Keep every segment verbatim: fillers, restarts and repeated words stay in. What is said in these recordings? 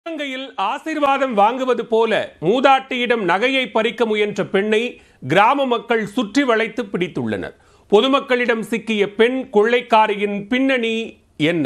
சிவகங்கையில் ஆசீர்வாதம் வாங்குவது போல மூதாட்டியிடம் நகையை பறிக்க முயன்ற பெண்ணை கிராம மக்கள் சுற்றி வளைத்து பிடித்துள்ளனர். பொதுமக்களிடம் சிக்கிய பெண் கொள்ளைக்காரியின் பின்னணி என்ன?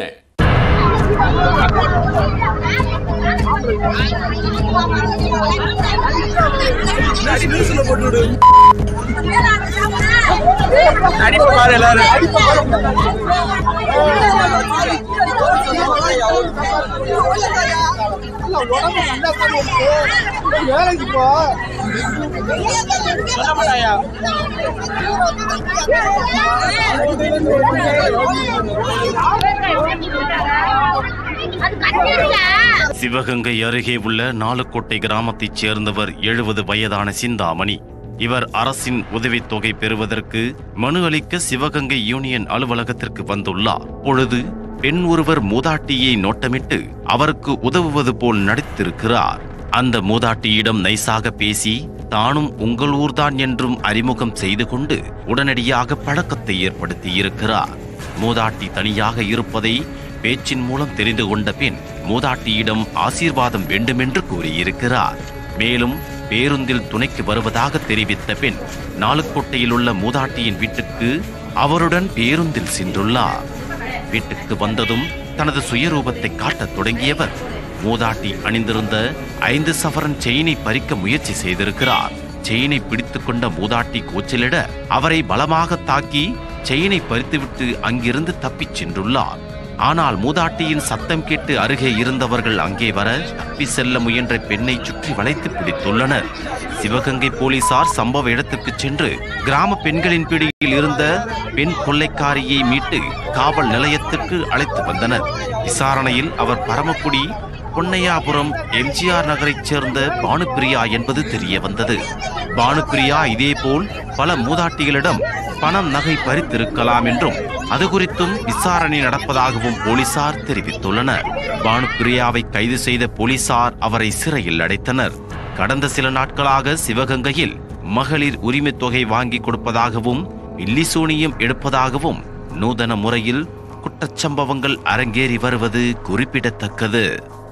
சிவகங்கை அருகே உள்ள நாலுக்கோட்டை கிராமத்தைச் சேர்ந்தவர் எழுபது வயதான சிந்தாமணி. இவர் அரசின் உதவித்தொகை பெறுவதற்கு மனு அளிக்க சிவகங்கை யூனியன் அலுவலகத்திற்கு வந்துள்ளார். பொழுது பெண் ஒருவர் மூதாட்டியை நோட்டமிட்டு அவருக்கு உதவுவது போல் நடித்திருக்கிறார். அந்த மூதாட்டியிடம் நைசாக பேசி தானும் உங்கள் ஊர்தான் என்றும் அறிமுகம் செய்து கொண்டு உடனடியாக பழக்கத்தை ஏற்படுத்தி இருக்கிறார். மூதாட்டி தனியாக இருப்பதை பேச்சின் மூலம் தெரிந்து கொண்ட பின் மூதாட்டியிடம் ஆசீர்வாதம் வேண்டுமென்று கூறியிருக்கிறார். மேலும் பேருந்தில் துணைக்கு வருவதாக தெரிவித்த பின் நாலுக்கோட்டையில் உள்ள மூதாட்டியின் வீட்டுக்கு அவருடன் பேருந்தில் சென்றுள்ளார். வீட்டுக்கு வந்ததும் தனது சுயரூபத்தை காட்டத் தொடங்கியவர் மூதாட்டி அணிந்திருந்த ஐந்து சவரன் செயினை பறிக்க முயற்சி செய்திருக்கிறார். செயினை பிடித்துக் கொண்ட மூதாட்டி கூச்சலிட அவரை பலமாக தாக்கி செயினை பறித்துவிட்டு அங்கிருந்து தப்பிச் சென்றுள்ளார். ஆனால் மூதாட்டியின் சத்தம் கேட்டு அருகே இருந்தவர்கள் அங்கே வர தப்பி செல்ல முயன்ற பெண்ணை சுற்றி வளைத்து பிடித்துள்ளனர். சிவகங்கை போலீசார் சம்பவ இடத்துக்கு சென்று கிராம பெண்களின் பிடியில் இருந்த பெண் கொள்ளைக்காரியை மீட்டு காவல் நிலையத்திற்கு அழைத்து வந்தனர். விசாரணையில் அவர் பரமக்குடி பொன்னையாபுரம் எம்ஜிஆர் நகரைச் சேர்ந்த பானுப்பிரியா என்பது தெரிய வந்தது. பானுப்பிரியா இதேபோல் பல மூதாட்டிகளிடம் பணம் நகை பறித்திருக்கலாம் என்றும் அது குறித்தும் விசாரணை நடப்பதாகவும் போலீசார் தெரிவித்துள்ளனர். பானுப்பிரியாவை கைது செய்த போலீசார் அவரை சிறையில் அடைத்தனர். கடந்த சில நாட்களாக சிவகங்கையில் மகளிர் உரிமை தொகை வாங்கி கொடுப்பதாகவும் இல்லிசூனியம் எடுப்பதாகவும் நூதன முறையில் குற்றச்சம்பவங்கள் அரங்கேறி வருவது குறிப்பிடத்தக்கது.